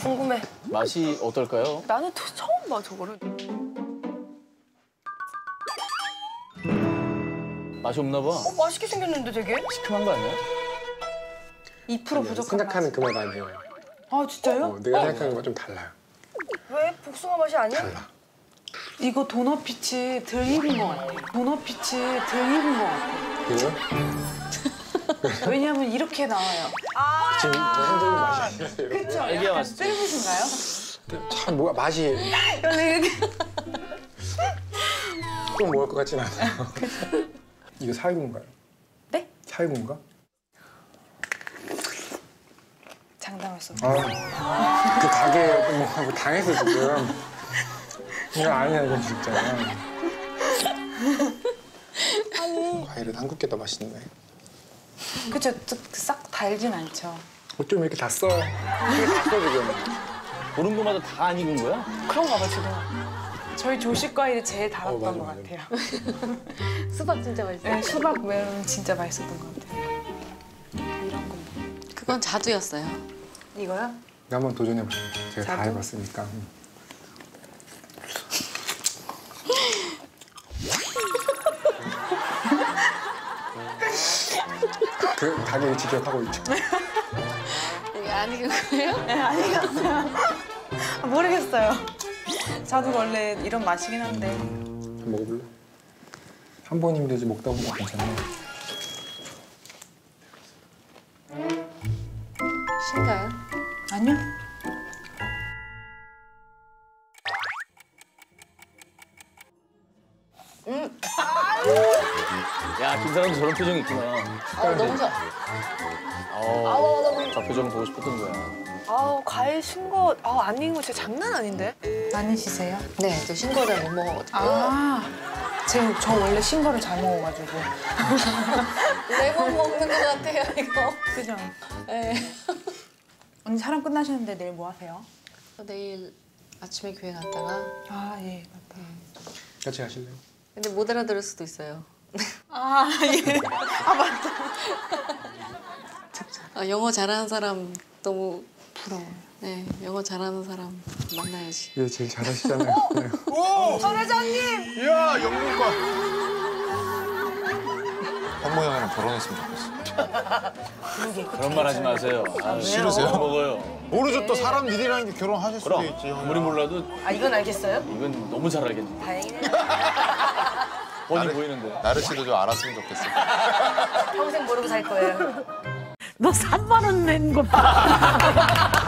궁금해. 맛이 어떨까요? 나는 처음 봐 저거를. 맛이 없나 봐. 맛있게 생겼는데 되게? 시큼한 거 아니야? 2% 부족한 생각하는 맛. 그 맛 아니에요. 아 진짜요? 내가 생각하는 건 좀 달라요. 왜? 복숭아 맛이 아니야? 달라. 이거 도넛 빛이 덜 익은 것 같아. 도넛 빛이 덜 익은 것 같아. 그래요? 왜냐면 이렇게 나와요. 지금 현정이 맛이 아니에요. 그쵸? 이게 약간 맛있지. 뜰빛인가요? 참 뭐가 맛이 이렇게. 좀 먹을 것 같진 않아요. 이거 살구인가요? 네? 살구인가? 장담했어. 그 가게에 뭐 당해서 지금. 이거 아니야 이건 진짜. 과일은 한국 게 더 맛있네. 그쵸? 싹 달진 않죠. 어쩜 이렇게 다 써? 이렇게 다 써 지금. 보는 거마다 다 안 익은 거야? 그런가 봐 지금. 저희 조식 과일이 제일 달았던 맞아, 것 맞아. 같아요. 수박 진짜 맛있어. 네, 수박 멜론 진짜 맛있었던 것 같아요. 이런 거 뭐. 그건 자두였어요. 이거요? 한번 도전해보세요. 제가 다 자두? 해봤으니까. 그 가게를 직격하고 있죠. 이게 안 익은 거예요? 네, 아니겠어요. 모르겠어요. 자두 원래 이런 맛이긴 한데. 한번 먹어볼래? 한 번이면 되지 먹다 보면 괜찮네. 신가요? 아니요. 야, 김사람도 저런 표정이 있구나. 너무 좋아. 저 표정 보고 싶었던 거야. 아우 과일 신거 안 익은 거 진짜 장난 아닌데? 아니시세요? 네, 또 신거를 못 먹어가지고. 저 원래 신 거를 잘 먹어가지고. 매번 먹는 것 같아요, 이거. 그죠? 네. 언니 촬영 끝나시는데 내일 뭐 하세요? 내일 아침에 교회 갔다가. 아, 예, 맞다. 같이 가실래요? 근데 못 알아들을 수도 있어요. 아, 예. 아, 맞다. 영어 잘하는 사람 너무 부러워요. 네, 영어 잘하는 사람 만나야지. 예, 제일 잘하시잖아요. 네. 전 회장님! 이야, 영문과. 현모 형이랑 결혼했으면 좋겠어. 그런 말 하지 마세요. 아, 싫으세요? 못 먹어요. 모르죠, 또 사람 일이라는 게 결혼하실 수도 그럼 있지. 형이랑. 아무리 몰라도 이건 알겠어요? 이건 너무 잘 알겠네. 다행이네. 뻔히 보이는데. 나르 씨도 좀 알았으면 좋겠어. 평생 모르고 살 거예요. 너 3만 원 낸 거 봐.